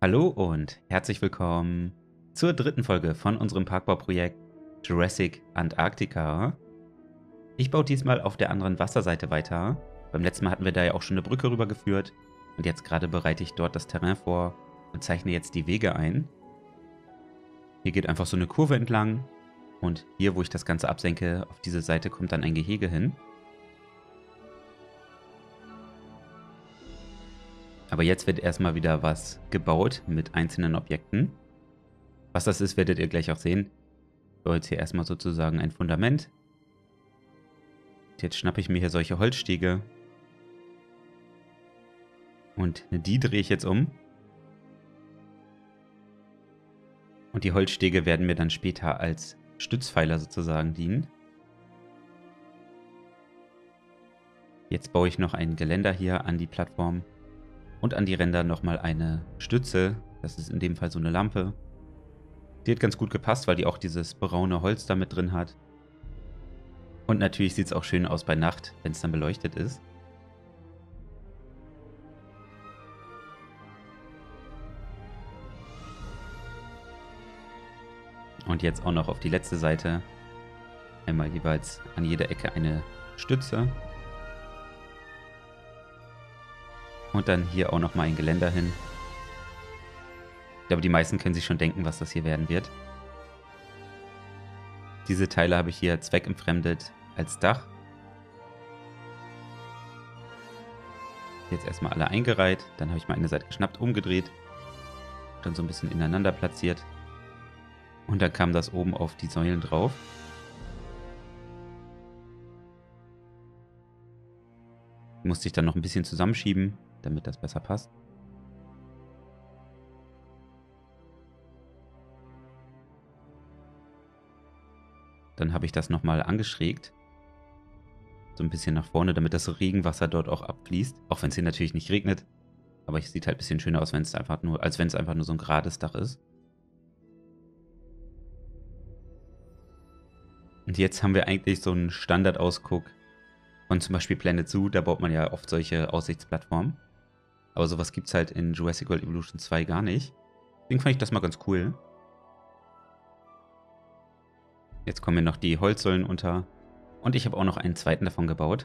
Hallo und herzlich willkommen zur dritten Folge von unserem Parkbauprojekt Jurassic Antarctica. Ich baue diesmal auf der anderen Wasserseite weiter. Beim letzten Mal hatten wir da ja auch schon eine Brücke rübergeführt und jetzt gerade bereite ich dort das Terrain vor und zeichne jetzt die Wege ein. Hier geht einfach so eine Kurve entlang und hier, wo ich das Ganze absenke, auf diese Seite kommt dann ein Gehege hin. Aber jetzt wird erstmal wieder was gebaut mit einzelnen Objekten. Was das ist, werdet ihr gleich auch sehen. Ich baue jetzt hier erstmal sozusagen ein Fundament. Und jetzt schnappe ich mir hier solche Holzstege. Und die drehe ich jetzt um. Und die Holzstege werden mir dann später als Stützpfeiler sozusagen dienen. Jetzt baue ich noch ein Geländer hier an die Plattform. Und an die Ränder nochmal eine Stütze. Das ist in dem Fall so eine Lampe. Die hat ganz gut gepasst, weil die auch dieses braune Holz da mit drin hat. Und natürlich sieht es auch schön aus bei Nacht, wenn es dann beleuchtet ist. Und jetzt auch noch auf die letzte Seite. Einmal jeweils an jeder Ecke eine Stütze. Und dann hier auch nochmal ein Geländer hin. Ich glaube, die meisten können sich schon denken, was das hier werden wird. Diese Teile habe ich hier zweckentfremdet als Dach. Jetzt erstmal alle eingereiht. Dann habe ich mal eine Seite geschnappt, umgedreht. Dann so ein bisschen ineinander platziert. Und dann kam das oben auf die Säulen drauf. Musste ich dann noch ein bisschen zusammenschieben, damit das besser passt. Dann habe ich das nochmal angeschrägt. So ein bisschen nach vorne, damit das Regenwasser dort auch abfließt. Auch wenn es hier natürlich nicht regnet. Aber es sieht halt ein bisschen schöner aus, wenn es einfach nur, als wenn es einfach nur so ein gerades Dach ist. Und jetzt haben wir eigentlich so einen Standardausguck von zum Beispiel Planet Zoo. Da baut man ja oft solche Aussichtsplattformen. Aber sowas gibt es halt in Jurassic World Evolution 2 gar nicht. Deswegen fand ich das mal ganz cool. Jetzt kommen mir noch die Holzsäulen unter. Und ich habe auch noch einen zweiten davon gebaut.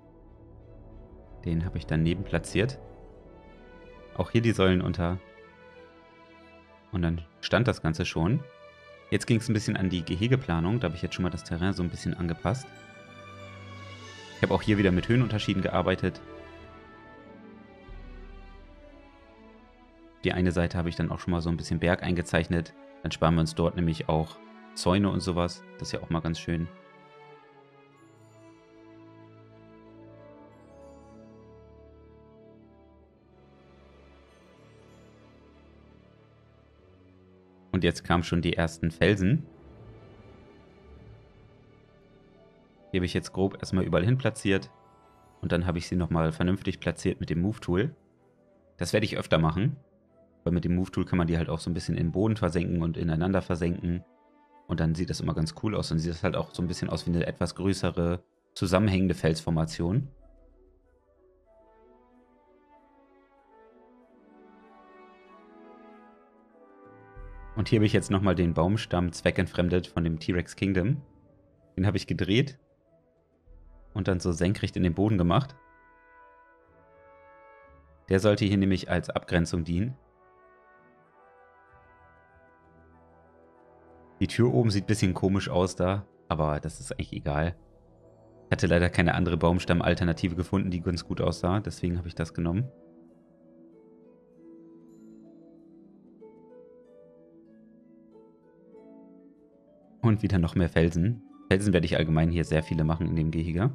Den habe ich daneben platziert. Auch hier die Säulen unter. Und dann stand das Ganze schon. Jetzt ging es ein bisschen an die Gehegeplanung. Da habe ich jetzt schon mal das Terrain so ein bisschen angepasst. Ich habe auch hier wieder mit Höhenunterschieden gearbeitet. Die eine Seite habe ich dann auch schon mal so ein bisschen Berg eingezeichnet. Dann sparen wir uns dort nämlich auch Zäune und sowas. Das ist ja auch mal ganz schön. Und jetzt kamen schon die ersten Felsen. Die habe ich jetzt grob erstmal überall hin platziert. Und dann habe ich sie nochmal vernünftig platziert mit dem Move-Tool. Das werde ich öfter machen. Weil mit dem Move-Tool kann man die halt auch so ein bisschen in den Boden versenken und ineinander versenken. Und dann sieht das immer ganz cool aus. Dann sieht das halt auch so ein bisschen aus wie eine etwas größere, zusammenhängende Felsformation. Und hier habe ich jetzt nochmal den Baumstamm zweckentfremdet von dem T-Rex Kingdom. Den habe ich gedreht und dann so senkrecht in den Boden gemacht. Der sollte hier nämlich als Abgrenzung dienen. Die Tür oben sieht ein bisschen komisch aus da, aber das ist eigentlich egal. Ich hatte leider keine andere Baumstamm-Alternative gefunden, die ganz gut aussah, deswegen habe ich das genommen. Und wieder noch mehr Felsen. Felsen werde ich allgemein hier sehr viele machen in dem Gehege.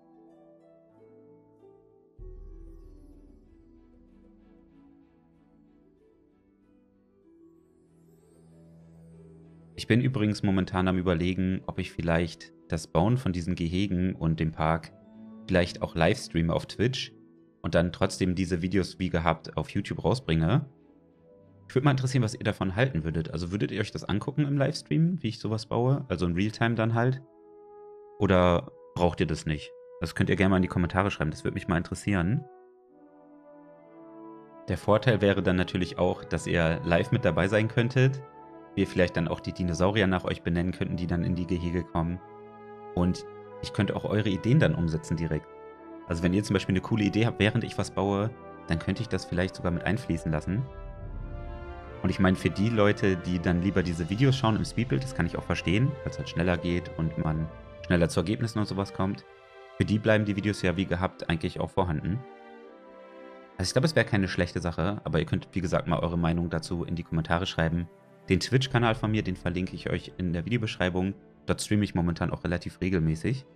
Ich bin übrigens momentan am Überlegen, ob ich vielleicht das Bauen von diesen Gehegen und dem Park vielleicht auch livestreame auf Twitch und dann trotzdem diese Videos wie gehabt auf YouTube rausbringe. Ich würde mal interessieren, was ihr davon halten würdet. Also würdet ihr euch das angucken im Livestream, wie ich sowas baue? Also in Realtime dann halt? Oder braucht ihr das nicht? Das könnt ihr gerne mal in die Kommentare schreiben, das würde mich mal interessieren. Der Vorteil wäre dann natürlich auch, dass ihr live mit dabei sein könntet. Wir vielleicht dann auch die Dinosaurier nach euch benennen könnten, die dann in die Gehege kommen. Und ich könnte auch eure Ideen dann umsetzen direkt. Also wenn ihr zum Beispiel eine coole Idee habt, während ich was baue, dann könnte ich das vielleicht sogar mit einfließen lassen. Und ich meine, für die Leute, die dann lieber diese Videos schauen im Speedbuild, das kann ich auch verstehen, weil es halt schneller geht und man schneller zu Ergebnissen und sowas kommt. Für die bleiben die Videos ja wie gehabt eigentlich auch vorhanden. Also ich glaube, es wäre keine schlechte Sache, aber ihr könnt, wie gesagt, mal eure Meinung dazu in die Kommentare schreiben. Den Twitch-Kanal von mir, den verlinke ich euch in der Videobeschreibung. Dort streame ich momentan auch relativ regelmäßig.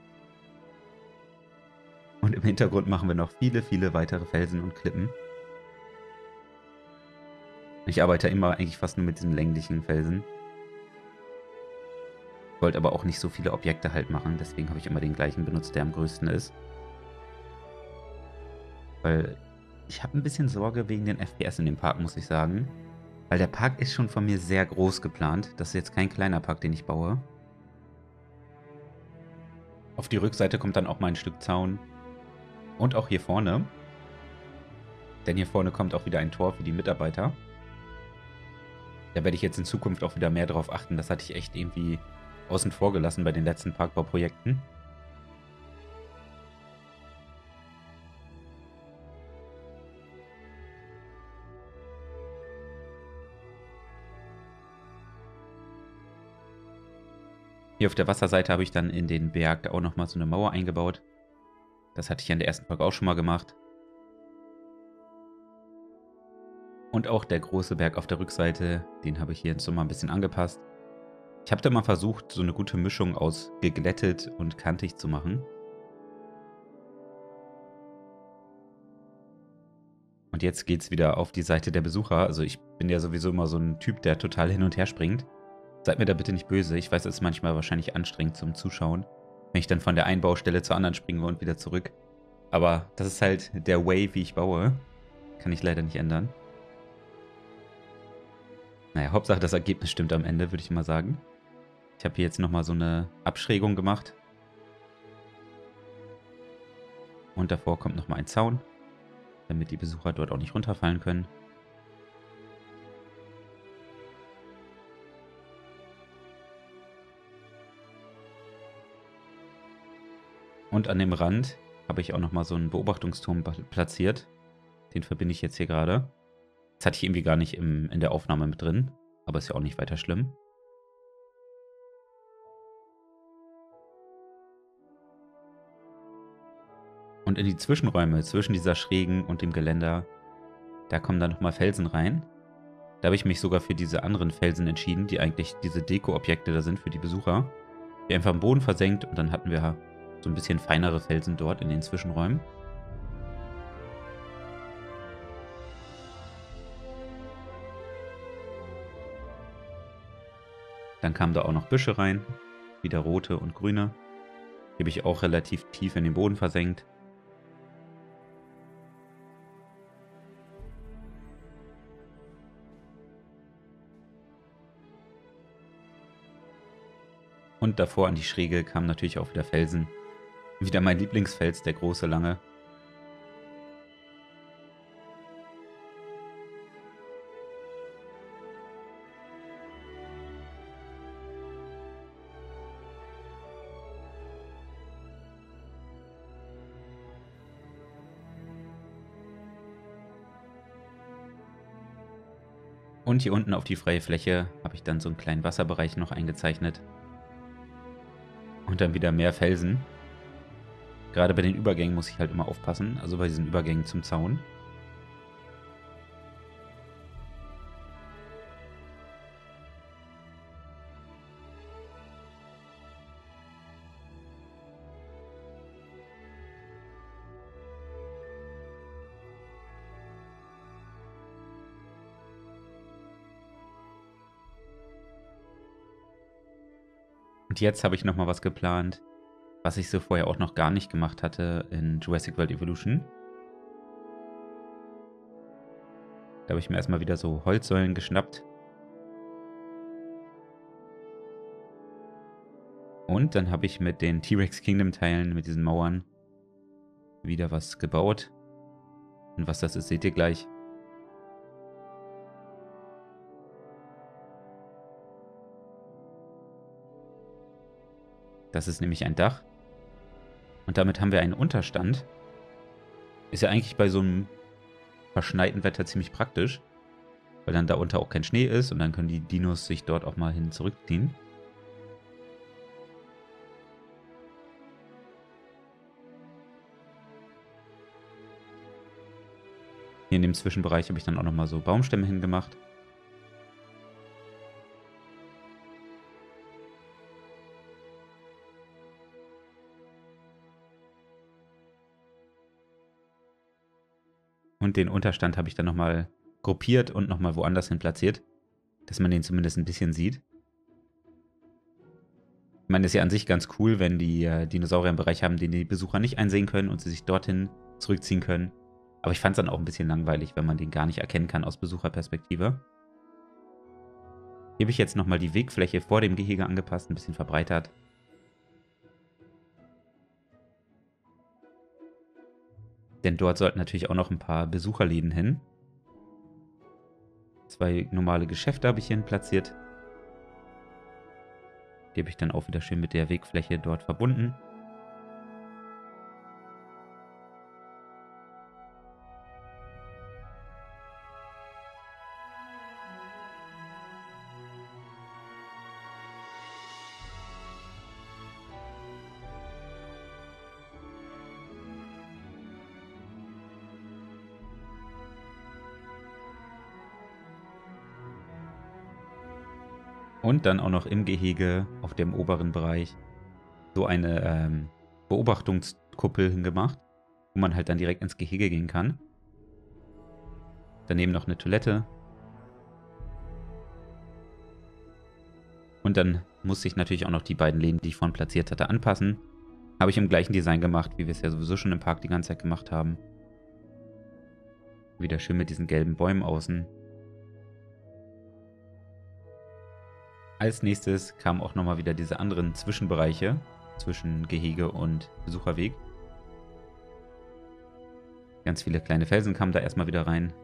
Und im Hintergrund machen wir noch viele, viele weitere Felsen und Klippen. Ich arbeite immer eigentlich fast nur mit diesen länglichen Felsen. Ich wollte aber auch nicht so viele Objekte halt machen, deswegen habe ich immer den gleichen benutzt, der am größten ist. Weil ich habe ein bisschen Sorge wegen den FPS in dem Park, muss ich sagen. Weil der Park ist schon von mir sehr groß geplant. Das ist jetzt kein kleiner Park, den ich baue. Auf die Rückseite kommt dann auch mal ein Stück Zaun. Und auch hier vorne. Denn hier vorne kommt auch wieder ein Tor für die Mitarbeiter. Da werde ich jetzt in Zukunft auch wieder mehr drauf achten. Das hatte ich echt irgendwie außen vor gelassen bei den letzten Parkbauprojekten. Hier auf der Wasserseite habe ich dann in den Berg auch nochmal so eine Mauer eingebaut. Das hatte ich ja in der ersten Folge auch schon mal gemacht. Und auch der große Berg auf der Rückseite, den habe ich hier jetzt so mal ein bisschen angepasst. Ich habe da mal versucht, so eine gute Mischung aus geglättet und kantig zu machen. Und jetzt geht es wieder auf die Seite der Besucher. Also ich bin ja sowieso immer so ein Typ, der total hin und her springt. Seid mir da bitte nicht böse. Ich weiß, es ist manchmal wahrscheinlich anstrengend zum Zuschauen, wenn ich dann von der einen Baustelle zur anderen springe und wieder zurück. Aber das ist halt der Way, wie ich baue. Kann ich leider nicht ändern. Naja, Hauptsache das Ergebnis stimmt am Ende, würde ich mal sagen. Ich habe hier jetzt nochmal so eine Abschrägung gemacht. Und davor kommt nochmal ein Zaun, damit die Besucher dort auch nicht runterfallen können. Und an dem Rand habe ich auch nochmal so einen Beobachtungsturm platziert. Den verbinde ich jetzt hier gerade. Das hatte ich irgendwie gar nicht in der Aufnahme mit drin, aber ist ja auch nicht weiter schlimm. Und in die Zwischenräume zwischen dieser Schrägen und dem Geländer, da kommen dann nochmal Felsen rein. Da habe ich mich sogar für diese anderen Felsen entschieden, die eigentlich diese Deko-Objekte da sind für die Besucher. Die einfach im Boden versenkt und dann hatten wir so ein bisschen feinere Felsen dort in den Zwischenräumen. Dann kamen da auch noch Büsche rein, wieder rote und grüne. Die habe ich auch relativ tief in den Boden versenkt. Und davor an die Schräge kamen natürlich auch wieder Felsen. Wieder mein Lieblingsfels, der große, lange. Und hier unten auf die freie Fläche habe ich dann so einen kleinen Wasserbereich noch eingezeichnet. Und dann wieder mehr Felsen. Gerade bei den Übergängen muss ich halt immer aufpassen, also bei diesen Übergängen zum Zaun. Und jetzt habe ich nochmal was geplant, was ich so vorher auch noch gar nicht gemacht hatte in Jurassic World Evolution. Da habe ich mir erstmal wieder so Holzsäulen geschnappt. Und dann habe ich mit den T-Rex Kingdom Teilen, mit diesen Mauern, wieder was gebaut. Und was das ist, seht ihr gleich. Das ist nämlich ein Dach. Und damit haben wir einen Unterstand. Ist ja eigentlich bei so einem verschneiten Wetter ziemlich praktisch, weil dann da unter auch kein Schnee ist und dann können die Dinos sich dort auch mal hin zurückziehen. Hier in dem Zwischenbereich habe ich dann auch nochmal so Baumstämme hingemacht. Und den Unterstand habe ich dann nochmal gruppiert und nochmal woanders hin platziert, dass man den zumindest ein bisschen sieht. Ich meine, das ist ja an sich ganz cool, wenn die Dinosaurier einen Bereich haben, den die Besucher nicht einsehen können und sie sich dorthin zurückziehen können. Aber ich fand es dann auch ein bisschen langweilig, wenn man den gar nicht erkennen kann aus Besucherperspektive. Hier habe ich jetzt nochmal die Wegfläche vor dem Gehege angepasst, ein bisschen verbreitert. Denn dort sollten natürlich auch noch ein paar Besucherläden hin. 2 normale Geschäfte habe ich hier platziert. Die habe ich dann auch wieder schön mit der Wegfläche dort verbunden. Und dann auch noch im Gehege auf dem oberen Bereich so eine Beobachtungskuppel hingemacht, wo man halt dann direkt ins Gehege gehen kann. Daneben noch eine Toilette. Und dann musste ich natürlich auch noch die beiden Läden, die ich vorhin platziert hatte, anpassen. Habe ich im gleichen Design gemacht, wie wir es ja sowieso schon im Park die ganze Zeit gemacht haben. Wieder schön mit diesen gelben Bäumen außen. Als nächstes kamen auch nochmal wieder diese anderen Zwischenbereiche zwischen Gehege und Besucherweg. Ganz viele kleine Felsen kamen da erstmal wieder rein.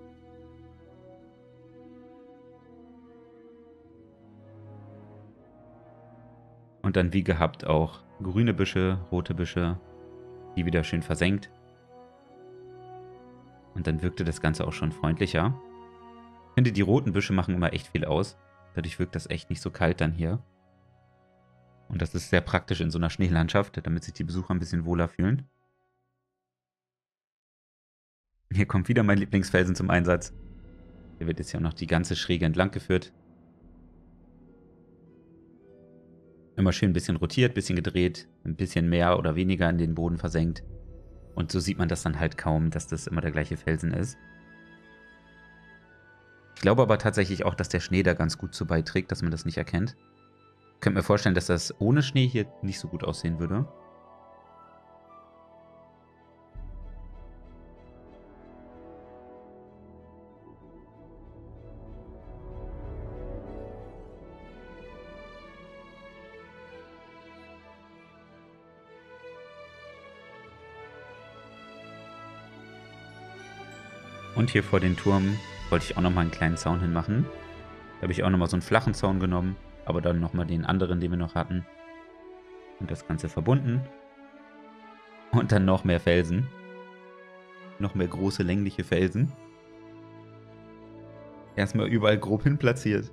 Und dann wie gehabt auch grüne Büsche, rote Büsche, die wieder schön versenkt. Und dann wirkte das Ganze auch schon freundlicher. Ich finde, die roten Büsche machen immer echt viel aus. Dadurch wirkt das echt nicht so kalt dann hier. Und das ist sehr praktisch in so einer Schneelandschaft, damit sich die Besucher ein bisschen wohler fühlen. Hier kommt wieder mein Lieblingsfelsen zum Einsatz. Der wird jetzt ja auch noch die ganze Schräge entlang geführt. Immer schön ein bisschen rotiert, ein bisschen gedreht, ein bisschen mehr oder weniger in den Boden versenkt. Und so sieht man das dann halt kaum, dass das immer der gleiche Felsen ist. Ich glaube aber tatsächlich auch, dass der Schnee da ganz gut zu beiträgt, dass man das nicht erkennt. Ich könnte mir vorstellen, dass das ohne Schnee hier nicht so gut aussehen würde. Und hier vor den Turm wollte ich auch nochmal einen kleinen Zaun hinmachen. Da habe ich auch nochmal so einen flachen Zaun genommen, aber dann nochmal den anderen, den wir noch hatten. Und das Ganze verbunden. Und dann noch mehr Felsen. Noch mehr große, längliche Felsen. Erstmal überall grob hin platziert.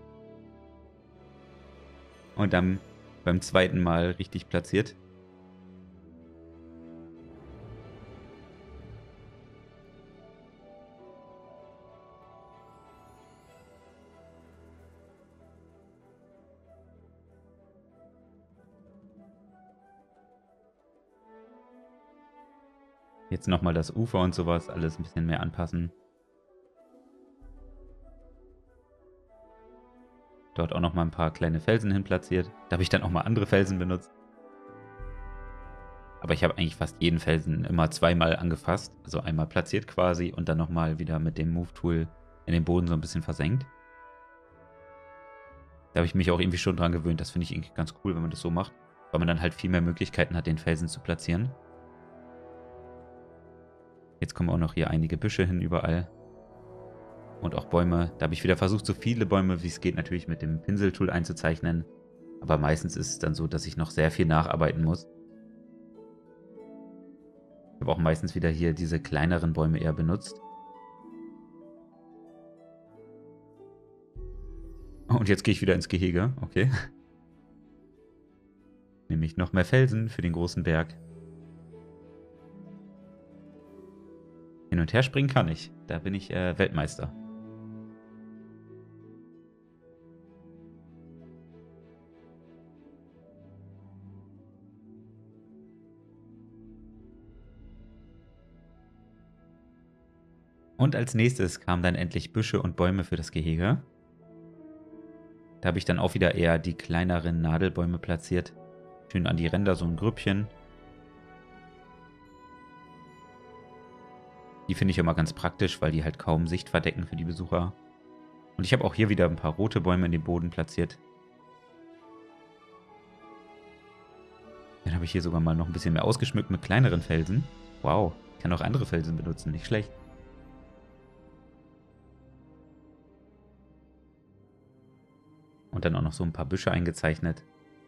Und dann beim zweiten Mal richtig platziert. Jetzt nochmal das Ufer und sowas, alles ein bisschen mehr anpassen. Dort auch nochmal ein paar kleine Felsen hin platziert. Da habe ich dann auch mal andere Felsen benutzt. Aber ich habe eigentlich fast jeden Felsen immer zweimal angefasst. Also einmal platziert quasi und dann nochmal wieder mit dem Move-Tool in den Boden so ein bisschen versenkt. Da habe ich mich auch irgendwie schon dran gewöhnt. Das finde ich irgendwie ganz cool, wenn man das so macht. Weil man dann halt viel mehr Möglichkeiten hat, den Felsen zu platzieren. Jetzt kommen auch noch hier einige Büsche hin überall. Und auch Bäume. Da habe ich wieder versucht, so viele Bäume wie es geht natürlich mit dem Pinseltool einzuzeichnen. Aber meistens ist es dann so, dass ich noch sehr viel nacharbeiten muss. Ich habe auch meistens wieder hier diese kleineren Bäume eher benutzt. Und jetzt gehe ich wieder ins Gehege. Okay. Nämlich noch mehr Felsen für den großen Berg. Hin und her springen kann ich. Da bin ich Weltmeister. Und als nächstes kamen dann endlich Büsche und Bäume für das Gehege. Da habe ich dann auch wieder eher die kleineren Nadelbäume platziert. Schön an die Ränder so ein Grüppchen. Die finde ich immer ganz praktisch, weil die halt kaum Sicht verdecken für die Besucher. Und ich habe auch hier wieder ein paar rote Bäume in den Boden platziert. Dann habe ich hier sogar mal noch ein bisschen mehr ausgeschmückt mit kleineren Felsen. Wow, ich kann auch andere Felsen benutzen, nicht schlecht. Und dann auch noch so ein paar Büsche eingezeichnet.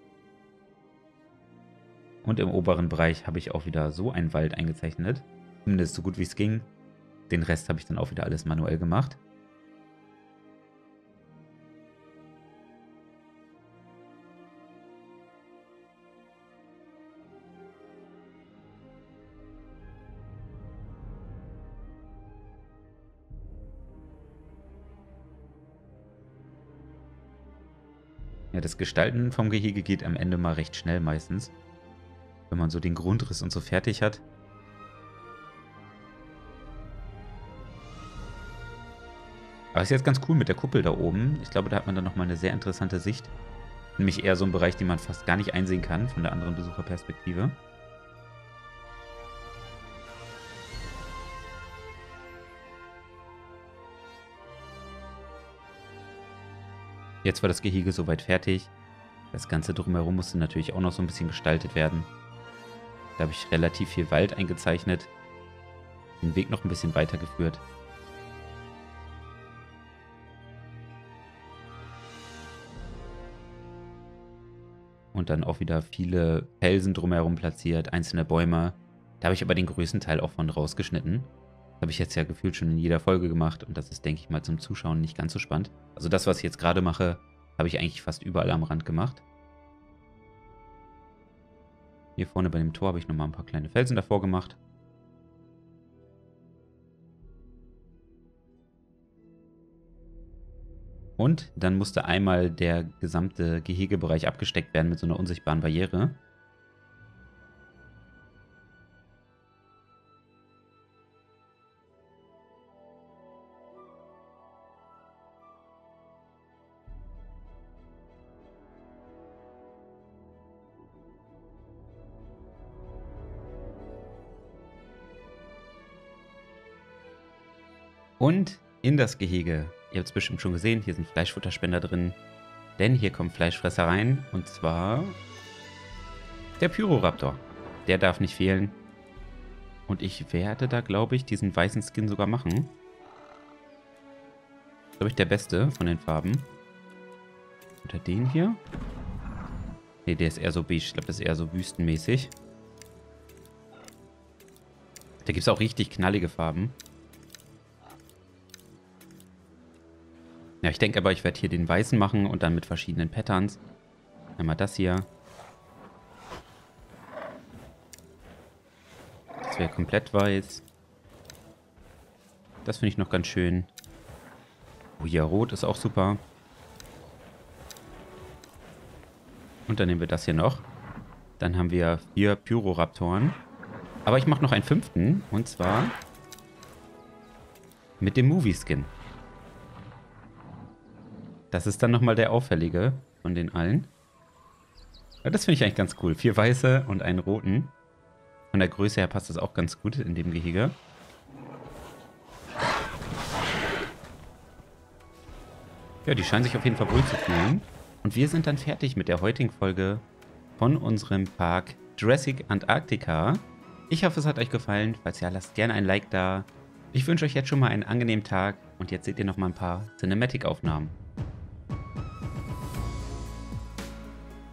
Und im oberen Bereich habe ich auch wieder so einen Wald eingezeichnet. Zumindest so gut wie es ging. Den Rest habe ich dann auch wieder alles manuell gemacht. Ja, das Gestalten vom Gehege geht am Ende mal recht schnell meistens. Wenn man so den Grundriss und so fertig hat. Aber ist jetzt ganz cool mit der Kuppel da oben. Ich glaube, da hat man dann nochmal eine sehr interessante Sicht. Nämlich eher so ein Bereich, den man fast gar nicht einsehen kann von der anderen Besucherperspektive. Jetzt war das Gehege soweit fertig. Das Ganze drumherum musste natürlich auch noch so ein bisschen gestaltet werden. Da habe ich relativ viel Wald eingezeichnet. Den Weg noch ein bisschen weitergeführt. Und dann auch wieder viele Felsen drumherum platziert, einzelne Bäume. Da habe ich aber den größten Teil auch von rausgeschnitten. Das habe ich jetzt ja gefühlt schon in jeder Folge gemacht und das ist, denke ich mal, zum Zuschauen nicht ganz so spannend. Also das, was ich jetzt gerade mache, habe ich eigentlich fast überall am Rand gemacht. Hier vorne bei dem Tor habe ich nochmal ein paar kleine Felsen davor gemacht. Und dann musste einmal der gesamte Gehegebereich abgesteckt werden mit so einer unsichtbaren Barriere. Und in das Gehege. Ihr habt es bestimmt schon gesehen, hier sind Fleischfutterspender drin. Denn hier kommen Fleischfresser rein. Und zwar der Pyroraptor. Der darf nicht fehlen. Und ich werde da, glaube ich, diesen weißen Skin sogar machen. Glaube ich, der beste von den Farben. Oder den hier? Ne, der ist eher so beige. Ich glaube, das ist eher so wüstenmäßig. Da gibt es auch richtig knallige Farben. Ja, ich denke aber, ich werde hier den weißen machen und dann mit verschiedenen Patterns. Einmal das hier. Das wäre komplett weiß. Das finde ich noch ganz schön. Oh, hier rot ist auch super. Und dann nehmen wir das hier noch. Dann haben wir 4 Pyroraptoren. Aber ich mache noch einen 5. Und zwar mit dem Movie-Skin. Das ist dann nochmal der auffällige von den allen. Ja, das finde ich eigentlich ganz cool. 4 weiße und einen roten. Von der Größe her passt das auch ganz gut in dem Gehege. Ja, die scheinen sich auf jeden Fall wohl zu fühlen. Und wir sind dann fertig mit der heutigen Folge von unserem Park Jurassic Antarctica. Ich hoffe, es hat euch gefallen. Falls ja, lasst gerne ein Like da. Ich wünsche euch jetzt schon mal einen angenehmen Tag. Und jetzt seht ihr noch mal ein paar Cinematic-Aufnahmen.